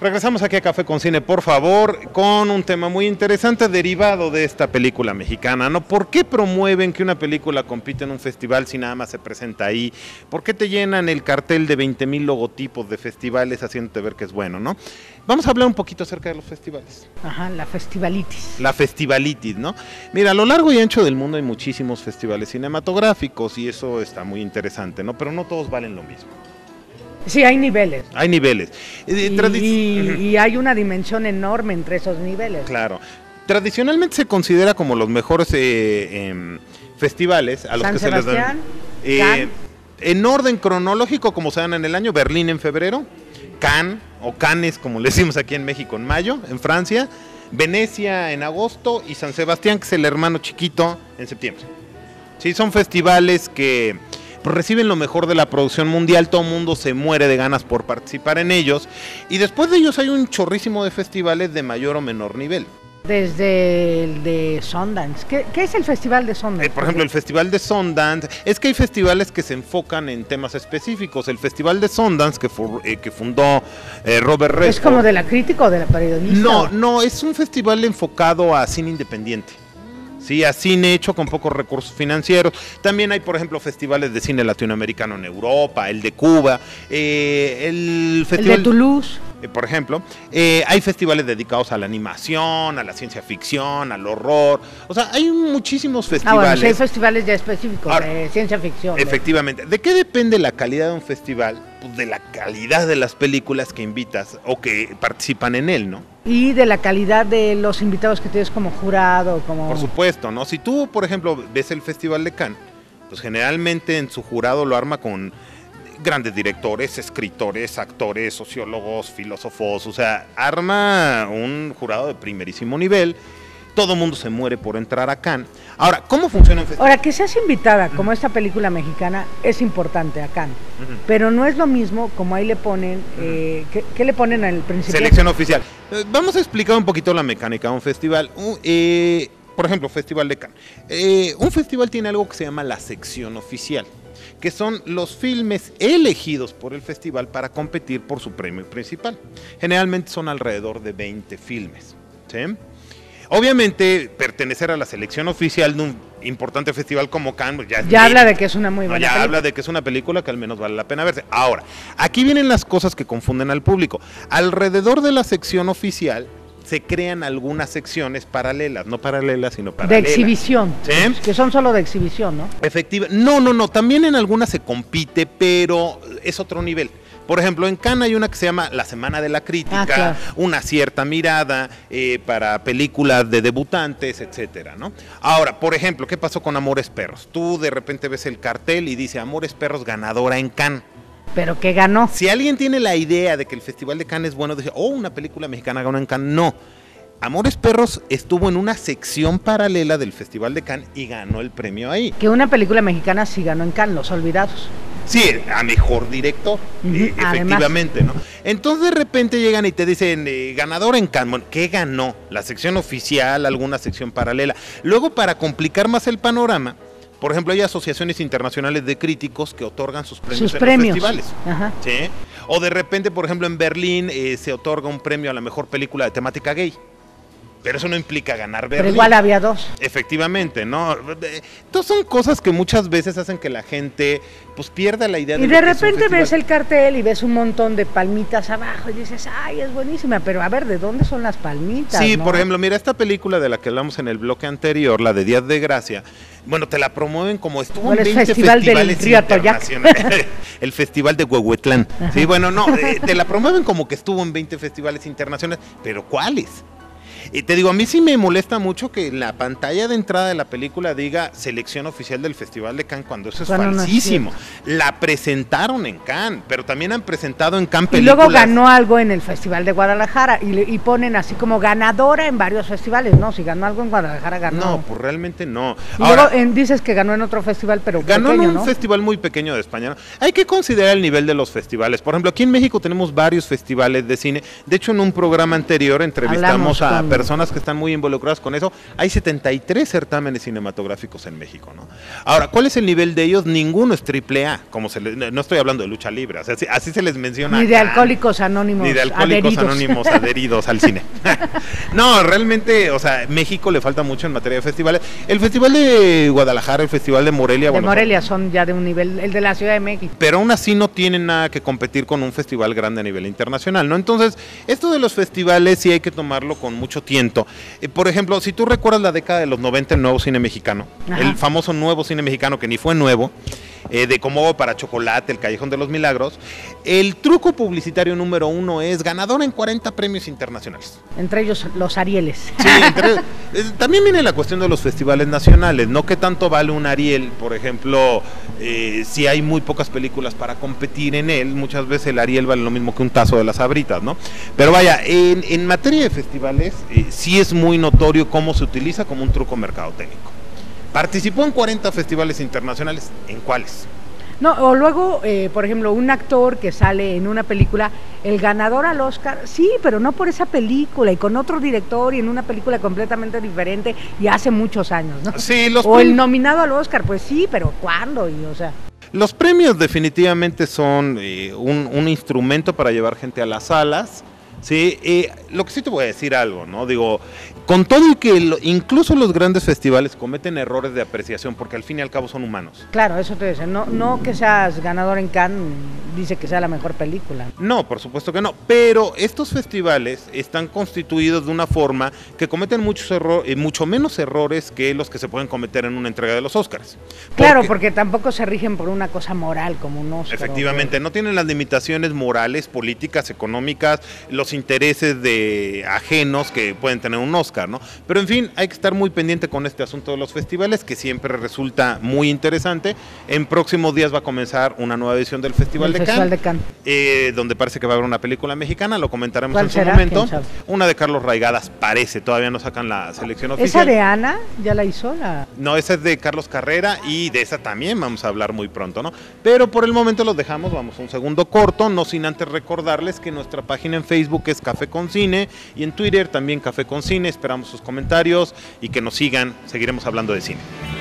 Regresamos aquí a Café con Cine, por favor, con un tema muy interesante derivado de esta película mexicana, ¿no? ¿Por qué promueven que una película compite en un festival si nada más se presenta ahí? ¿Por qué te llenan el cartel de 20,000 logotipos de festivales haciéndote ver que es bueno, ¿no? Vamos a hablar un poquito acerca de los festivales. Ajá, la festivalitis. La festivalitis, ¿no? Mira, a lo largo y ancho del mundo hay muchísimos festivales cinematográficos y eso está muy interesante, ¿no? Pero no todos valen lo mismo. Sí, hay niveles. Hay niveles. Y hay una dimensión enorme entre esos niveles. Claro. Tradicionalmente se considera como los mejores festivales a los San que Sebastián, se les dan. En orden cronológico, como se dan en el año, Berlín en febrero, Cannes, o Cannes, como le decimos aquí en México, en mayo, en Francia, Venecia en agosto y San Sebastián, que es el hermano chiquito, en septiembre. Sí, son festivales que pues reciben lo mejor de la producción mundial, todo el mundo se muere de ganas por participar en ellos, y después de ellos hay un chorrísimo de festivales de mayor o menor nivel. Desde el de Sundance. ¿Qué es el Festival de Sundance? Por ejemplo, el Festival de Sundance, es que hay festivales que se enfocan en temas específicos. El Festival de Sundance que fundó Robert Redford. ¿Es como de la crítica o de la periodista? No, es un festival enfocado a cine independiente. Sí, a cine hecho con pocos recursos financieros. También hay, por ejemplo, festivales de cine latinoamericano en Europa, el de Cuba, el festival de Toulouse. Por ejemplo, hay festivales dedicados a la animación, a la ciencia ficción, al horror. O sea, hay muchísimos festivales. Bueno, sí hay festivales ya específicos. Ahora, de ciencia ficción. Efectivamente. ¿De qué depende la calidad de un festival? Pues de la calidad de las películas que invitas o que participan en él, ¿no? Y de la calidad de los invitados que tienes como jurado, como... Por supuesto, ¿no? Si tú, por ejemplo, ves el Festival de Cannes, pues generalmente en su jurado lo arma con grandes directores, escritores, actores, sociólogos, filósofos, o sea, arma un jurado de primerísimo nivel. Todo mundo se muere por entrar a Cannes. Ahora, ¿cómo funciona un festival? Ahora, que seas invitada, como esta película mexicana, es importante a Cannes, pero no es lo mismo como ahí le ponen, ¿qué le ponen al principio? Selección oficial. Vamos a explicar un poquito la mecánica de un festival. Por ejemplo, Festival de Cannes. Un festival tiene algo que se llama la sección oficial, que son los filmes elegidos por el festival para competir por su premio principal. Generalmente son alrededor de 20 filmes, ¿sí? Obviamente, pertenecer a la selección oficial de un importante festival como Cannes ya habla de que es una muy buena película. Habla de que es una película que al menos vale la pena verse. Ahora, aquí vienen las cosas que confunden al público. Alrededor de la sección oficial se crean algunas secciones paralelas, no paralelas, sino paralelas. De exhibición, ¿sí? Que son solo de exhibición, ¿no? No, también en algunas se compite, pero es otro nivel. Por ejemplo, en Cannes hay una que se llama La Semana de la Crítica, claro. Una cierta mirada para películas de debutantes, etcétera, ¿no? Ahora, por ejemplo, ¿qué pasó con Amores Perros? Tú de repente ves el cartel y dice Amores Perros ganadora en Cannes. ¿Pero qué ganó? Si alguien tiene la idea de que el Festival de Cannes es bueno, dice, una película mexicana ganó en Cannes. No. Amores Perros estuvo en una sección paralela del Festival de Cannes y ganó el premio ahí. Que una película mexicana sí ganó en Cannes, Los Olvidados. Sí, a mejor director, efectivamente, ¿no? Entonces de repente llegan y te dicen, ganador en Cannes. Bueno, ¿qué ganó? ¿La sección oficial, alguna sección paralela? Luego, para complicar más el panorama, por ejemplo, hay asociaciones internacionales de críticos que otorgan sus premios en los festivales. Ajá. ¿Sí? O de repente, por ejemplo, en Berlín se otorga un premio a la mejor película de temática gay. Pero eso no implica ganar Berlín. Pero igual había dos. Efectivamente, ¿no? Entonces son cosas que muchas veces hacen que la gente pues pierda la idea de y lo de que es un repente festival. ves el cartel y ves un montón de palmitas abajo y dices, ay, es buenísima, pero a ver, ¿de dónde son las palmitas? Sí, ¿no? por ejemplo, mira, esta película de la que hablamos en el bloque anterior, la de Días de Gracia, bueno, te la promueven como estuvo en 20 festivales internacionales. El Festival de Huehuetlán. Sí, bueno, no, te la promueven como que estuvo en 20 festivales internacionales, pero ¿cuáles? Te digo, a mí sí me molesta mucho que en la pantalla de entrada de la película diga selección oficial del Festival de Cannes, cuando eso es falsísimo. La presentaron en Cannes, pero también han presentado en Cannes películas. Y luego ganó algo en el Festival de Guadalajara y ponen así como ganadora en varios festivales, ¿no? Si ganó algo en Guadalajara, ganó. No, pues realmente no. Y ahora, luego dices que ganó en otro festival, pero ganó pequeño, en un festival muy pequeño de España, ¿no? Hay que considerar el nivel de los festivales. Por ejemplo, aquí en México tenemos varios festivales de cine. De hecho, en un programa anterior entrevistamos a personas personas que están muy involucradas con eso. Hay 73 certámenes cinematográficos en México, ¿no? Ahora, ¿cuál es el nivel de ellos? Ninguno es AAA, no estoy hablando de lucha libre, o sea, así se les menciona. Ni de Alcohólicos Anónimos. Ni de Alcohólicos Anónimos adheridos al cine. No, realmente, o sea, México le falta mucho en materia de festivales. El Festival de Guadalajara, el Festival de Morelia. De Morelia son ya de un nivel, el de la Ciudad de México. Pero aún así no tienen nada que competir con un festival grande a nivel internacional, ¿no? Entonces, esto de los festivales sí hay que tomarlo con mucho tiento. Por ejemplo, si tú recuerdas la década de los 90, el nuevo cine mexicano, el famoso nuevo cine mexicano que ni fue nuevo, de Como para Chocolate, El Callejón de los Milagros, el truco publicitario número 1 es ganador en 40 premios internacionales. Entre ellos los Arieles. Sí, también viene la cuestión de los festivales nacionales, ¿no? ¿Qué tanto vale un Ariel? Por ejemplo, si hay muy pocas películas para competir en él, muchas veces el Ariel vale lo mismo que un tazo de las Sabritas, ¿no? Pero vaya, en materia de festivales, sí es muy notorio cómo se utiliza como un truco mercadotecnico. Participó en 40 festivales internacionales, ¿en cuáles? No, o luego, por ejemplo, un actor que sale en una película, el ganador al Oscar, sí, pero no por esa película, y con otro director y en una película completamente diferente y hace muchos años, ¿no? Sí, o el nominado al Oscar, pues sí, pero ¿cuándo? Los premios definitivamente son un instrumento para llevar gente a las salas. Sí, lo que sí te voy a decir algo, ¿no? Digo, con todo y que incluso los grandes festivales cometen errores de apreciación, porque al fin y al cabo son humanos. Claro, eso te dice, no que seas ganador en Cannes dice que sea la mejor película. No, por supuesto que no, pero estos festivales están constituidos de una forma que cometen mucho menos errores que los que se pueden cometer en una entrega de los Óscars. Claro, porque tampoco se rigen por una cosa moral como un Óscar. Efectivamente, no tienen las limitaciones morales, políticas, económicas, los intereses de ajenos que pueden tener un Óscar, ¿no? Pero en fin, hay que estar muy pendiente con este asunto de los festivales, que siempre resulta muy interesante. En próximos días va a comenzar una nueva edición del Festival de Cannes, donde parece que va a haber una película mexicana, lo comentaremos en su momento. Una de Carlos Raigadas parece, todavía no sacan la selección oficial. ¿Esa de Ana ya la hizo? No, esa es de Carlos Carrera y de esa también vamos a hablar muy pronto, ¿no? Pero por el momento los dejamos, vamos a un segundo corto, no sin antes recordarles que nuestra página en Facebook es Café con Cine y en Twitter también Café con Cine. Esperamos sus comentarios y que nos sigan, seguiremos hablando de cine.